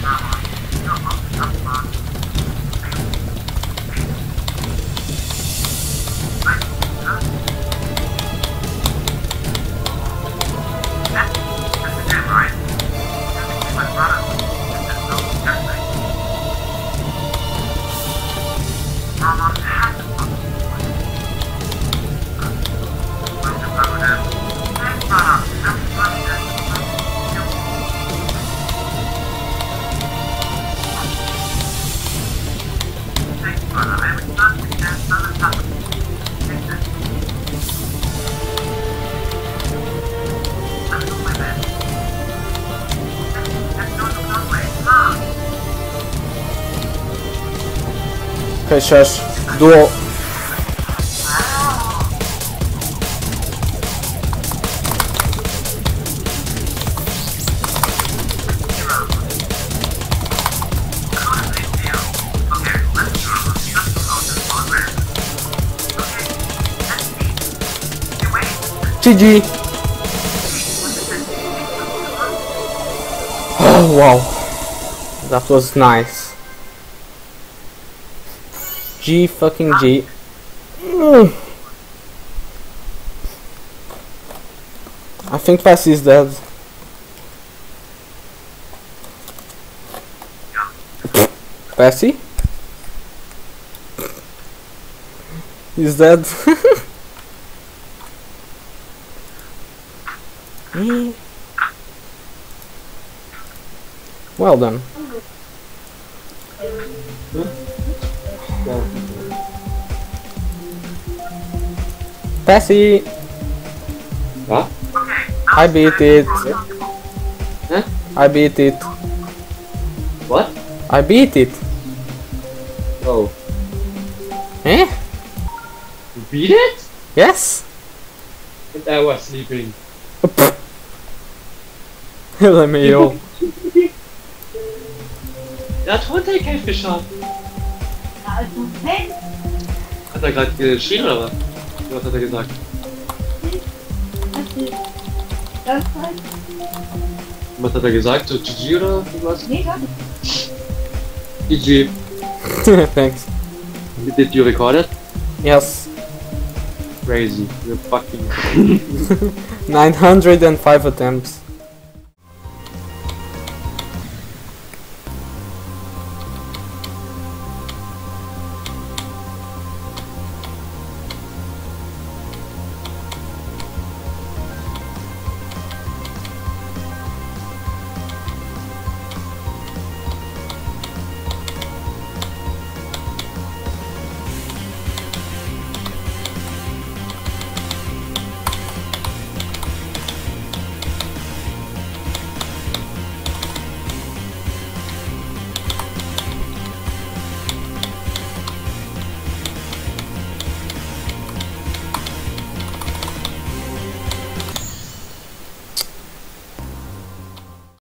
Okay, shush. Duel. GG. Oh wow, that was nice. G fucking G. I think Passy is dead. Passy? He's dead. Well done. Passy! What? I beat it. Huh? I beat it. What? I beat it. Oh. Eh? You beat it? Yes? And I was sleeping. Let me go. Ja, drunter kämpft geschafft. Hat er gerade geschrien oder was? Was hat er gesagt? Was hat er gesagt? So GG oder was? Nee, gar nicht. GG. Thanks. Did you record it? Yes. Crazy. You're fucking 905 attempts.